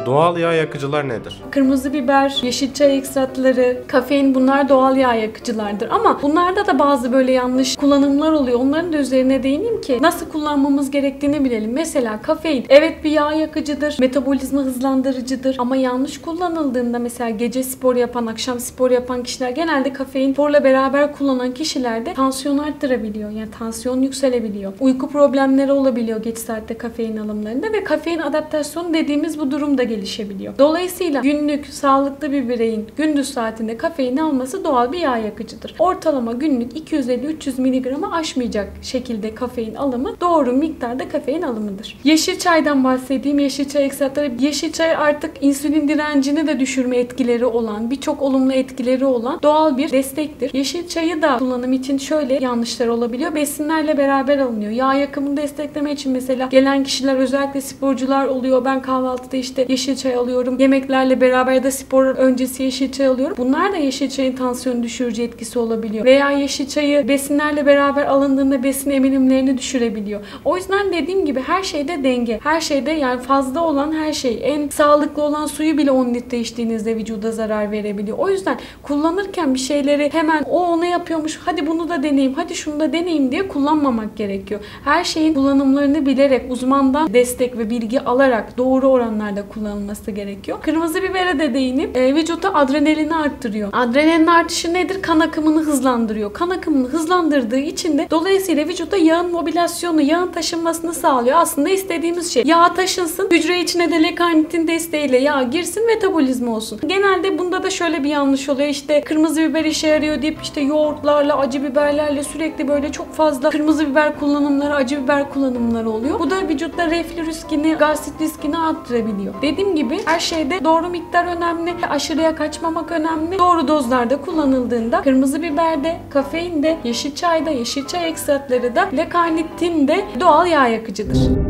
Doğal yağ yakıcılar nedir? Kırmızı biber, yeşil çay ekstratları, kafein, bunlar doğal yağ yakıcılardır. Ama bunlarda da bazı böyle yanlış kullanımlar oluyor. Onların da üzerine değineyim ki nasıl kullanmamız gerektiğini bilelim. Mesela kafein, evet bir yağ yakıcıdır, metabolizma hızlandırıcıdır ama yanlış kullanıldığında mesela gece spor yapan, akşam spor yapan kişiler genelde kafein sporla beraber kullanan kişilerde tansiyon arttırabiliyor. Yani tansiyon yükselebiliyor. Uyku problemleri olabiliyor geç saatte kafein alımlarında ve kafein adaptasyonu dediğimiz bu durum da gelişebiliyor. Dolayısıyla günlük sağlıklı bir bireyin gündüz saatinde kafein alması doğal bir yağ yakıcıdır. Ortalama günlük 250-300 mg'ı aşmayacak şekilde kafein alımı doğru miktarda kafein alımıdır. Yeşil çaydan bahsedeyim. Yeşil çay ekstratları. Yeşil çay artık insülin direncini de düşürme etkileri olan, birçok olumlu etkileri olan doğal bir destektir. Yeşil çayı da kullanım için şöyle yanlışlar olabiliyor. Besinlerle beraber alınıyor. Yağ yakımını desteklemek için mesela gelen kişiler, özellikle sporcular oluyor. Ben kahvaltıda işte yeşil çay alıyorum. Yemeklerle beraber ya da spor öncesi yeşil çay alıyorum. Bunlar da yeşil çayın tansiyon düşürücü etkisi olabiliyor. Veya yeşil çayı besinlerle beraber alındığında besin emilimlerini düşürebiliyor. O yüzden dediğim gibi her şeyde denge. Her şeyde, yani fazla olan her şey. En sağlıklı olan suyu bile 10 litre içtiğinizde vücuda zarar verebiliyor. O yüzden kullanırken bir şeyleri hemen o ona yapıyormuş, hadi bunu da deneyeyim, hadi şunu da deneyeyim diye kullanmamak gerekiyor. Her şeyin kullanımlarını bilerek, uzmandan destek ve bilgi alarak doğru oranlarda kullanılması gerekiyor. Kırmızı bibere de değinip vücutta adrenalini arttırıyor. Adrenalin artışı nedir? Kan akımını hızlandırıyor. Kan akımını hızlandırdığı için de dolayısıyla vücutta yağın mobilasyonu, yağın taşınmasını sağlıyor. Aslında istediğimiz şey yağ taşınsın, hücre içine de lekanitin desteğiyle yağ girsin, metabolizma olsun. Genelde bunda da şöyle bir yanlış oluyor. İşte kırmızı biber işe yarıyor deyip işte yoğurtlarla, acı biberlerle sürekli böyle çok fazla kırmızı biber kullanımları, acı biber kullanımları oluyor. Bu da vücutta reflü riskini, gastrit riskini arttırabiliyor. Dediğim gibi her şeyde doğru miktar önemli. Aşırıya kaçmamak önemli. Doğru dozlarda kullanıldığında kırmızı biberde, kafeinde, yeşil çayda, yeşil çay ekstratları da lekanitin de doğal yağ yakıcıdır.